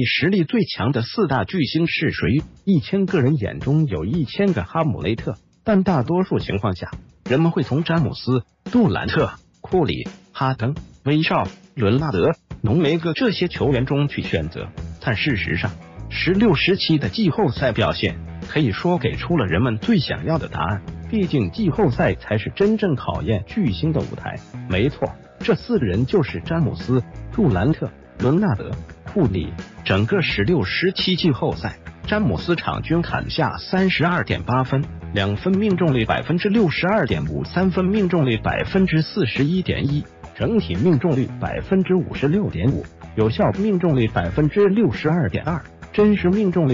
NBA 实力最强的四大巨星是谁？1000个人眼中有1000个哈姆雷特，但大多数情况下，人们会从詹姆斯、杜兰特、库里、哈登、威少、伦纳德、浓眉哥这些球员中去选择。但事实上，16、17的季后赛表现可以说给出了人们最想要的答案。毕竟季后赛才是真正考验巨星的舞台。没错，这4个人就是詹姆斯、杜兰特、伦纳德、库里。整个16、17季后赛，詹姆斯场均砍下32.8分，2分命中率62.5%，3分命中率41.1%，整体命中率56.5%，有效命中率62.2%，真实命中率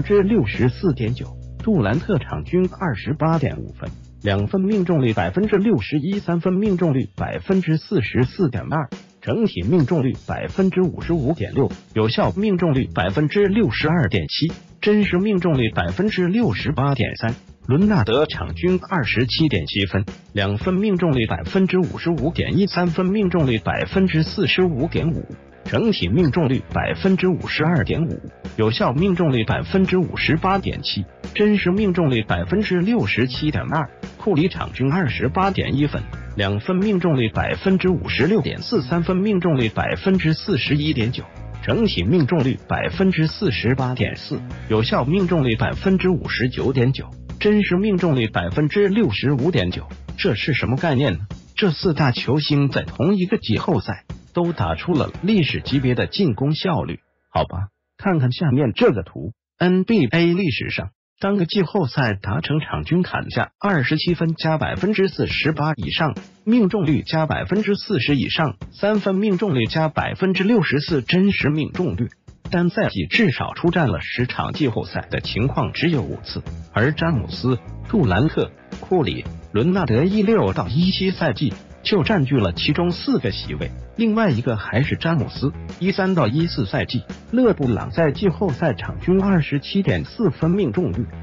64.9%。杜兰特场均28.5分，2分命中率61%，3分命中率44.2%，整体命中率55.6%，有效命中率62.7%，真实命中率68.3%。伦纳德场均27.7分，2分命中率55.1%，3分命中率45.5%，整体命中率52.5%，有效命中率58.7%，真实命中率67.2%。库里场均28.1分，2分命中率56.4%，3分命中率41.9%，整体命中率48.4%，有效命中率59.9%，真实命中率65.9%。这是什么概念呢？这4大球星在同一个季后赛都打出了历史级别的进攻效率，好吧？看看下面这个图 ，NBA 历史上，当个季后赛达成场均砍下27分加48%以上，命中率加40%以上，3分命中率加64%，真实命中率单赛季至少出战了10场季后赛的情况只有5次，而詹姆斯、杜兰特、库里、伦纳德16到17赛季就占据了其中4个席位，另外一个还是詹姆斯13到14赛季，勒布朗在季后赛场均27.4分命中率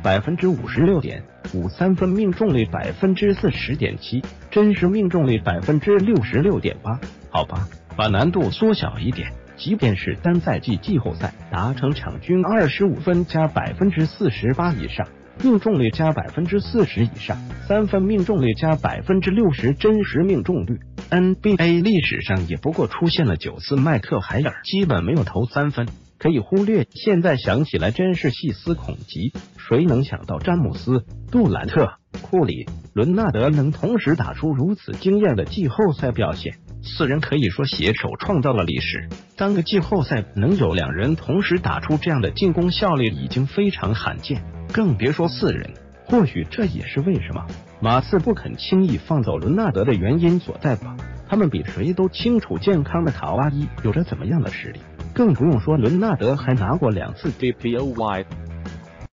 56.5%，三分命中率40.7%，真实命中率66.8%。好吧，把难度缩小一点，即便是单赛季季后赛达成场均25分加48%以上，命中率加40%以上，3分命中率加60%，真实命中率 NBA 历史上也不过出现了9次麦克海尔基本没有投3分，可以忽略。现在想起来真是细思恐极，谁能想到詹姆斯、杜兰特、库里、伦纳德能同时打出如此惊艳的季后赛表现？4人可以说携手创造了历史。当个季后赛能有2人同时打出这样的进攻效率已经非常罕见，更别说4人。或许这也是为什么马刺不肯轻易放走伦纳德的原因所在吧。他们比谁都清楚健康的卡哇伊有着怎么样的实力，更不用说伦纳德还拿过2次 DPOY。